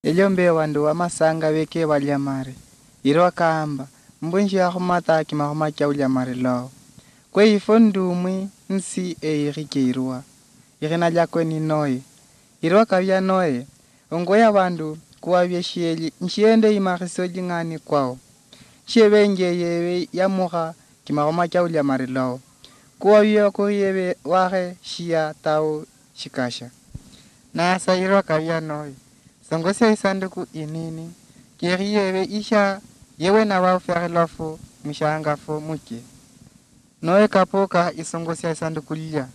Elyombe wandu wa masanga weke walyamare. Irwa kaamba, mbunji ya humata kimahuma kia ulyamare lao. Kwe ifondu umwi nsi irike irwa. Irina lyakwe ni noe. Irwa kavya noe. Ongoya wandu kuwa vyeshieli nchiende imariso jingani kwao. Chievenje yewe ya muha kimahuma kia ulyamare lao. Kuwa vyo kuriyewe ware shia tau shikasha. Na asa irwa kavya noe. Songosia isanduku inini. Kiri yewe isha yewe na wao ferilofu mshangafu muke. Noe kapoka isongosia isanduku liya.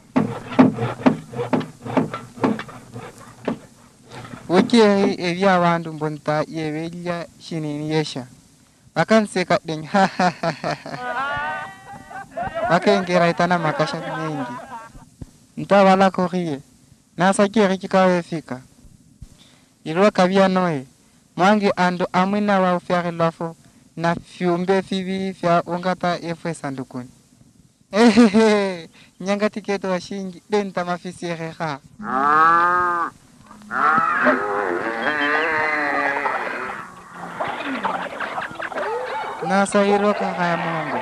Wikiri evya wandu mbunta yewe liya shinini yesha. Wakanseka ding ha ha ha ha ha. Wakengera itana makasha mengi. Nta wala kuriye. Nasa kiri kikawe fika. Irwa kavya noe. Mwangi ando amwina wa ferilofu na fiumbe fivi fya ungata efwe sandukuni. Ehehe, nyanga tiketo wa shingi, denta mafisi ereha. Nasa hiro kakaya mongo.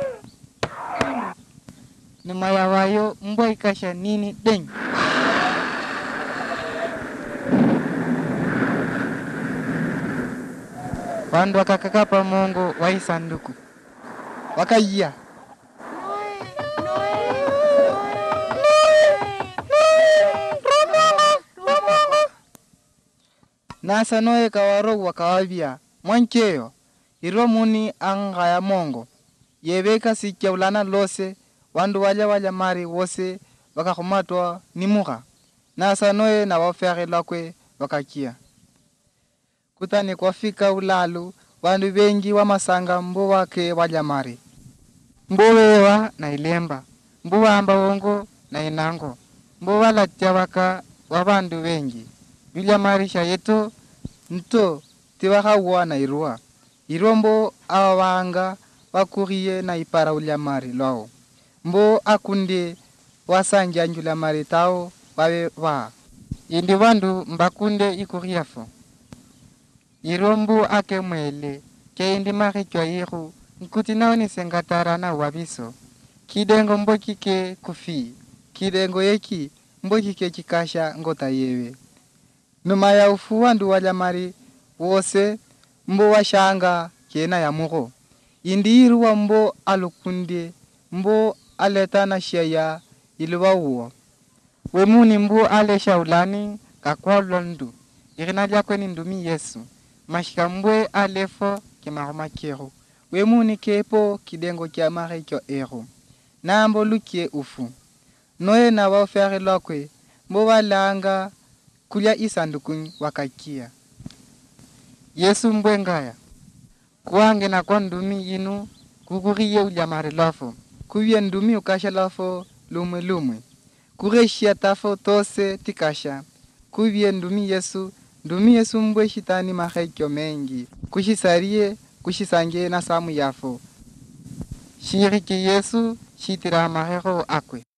Numaya wayo mbwa ikasha nini deng. Wandu wakakakapa mongo wa isanduku. Wakaiya. Nasa noe kawarogu wakawabia. Mwancheyo. Iro muni anga ya mongo. Yebeka sikia ulana lose. Wandu wale mari wose. Wakakumatwa ni muha. Nasa noe na wafere lakwe wakakia. Kutani kwa fika ulalu. Wandu wengi wa masanga mbo wake walyamari. Mbo wewa na ilemba. Mbo wamba wongo na inango. Mbo wala tiawaka wabandu wengi. Yulyamarisha yeto nto tiwaka uwa na irua. Irombo awanga wakuriye na ipara ulyamari lao. Mbo akunde wasangia njulamari tao wawe waa. Indi wandu mbakunde ikuriafo. Irombo ake mwele ke indi marichwa iru nkuti nao ni sengatara na wabiso. Kidengo mbo kike kufi. Kidengo yeki mbo kike kikasha ngota yewe. Numa ya ufu wandu walyamari wose mbo washanga kena ya mugo. Indi iruwa mbo alukunde mbo aletana shaya iluwa uwa. Wemuni mbo alesha ulani kakwa londu. Irina lyakwe ni ndumi Yesu. Mashika mbwe alefo kimahoma kero. Wemuni kepo kidengo kia marikyo ero. Na mbo lukie ufu. Noe na wafere lokwe mbo walanga kulia isandukuni wakakia. Yesu mbwe ngaya. Kuange na kwa ndumi inu kukuriye ulyamari lafo. Kuwie ndumi ukasha lafo lumwe lumwe. Kureshia tafo tose tikasha. Kuwie ndumi Yesu mbwe shitani mahekyo mengi. Kushisarie, kushisange na samu yafo. Shiriki Yesu shitira mahero akwe.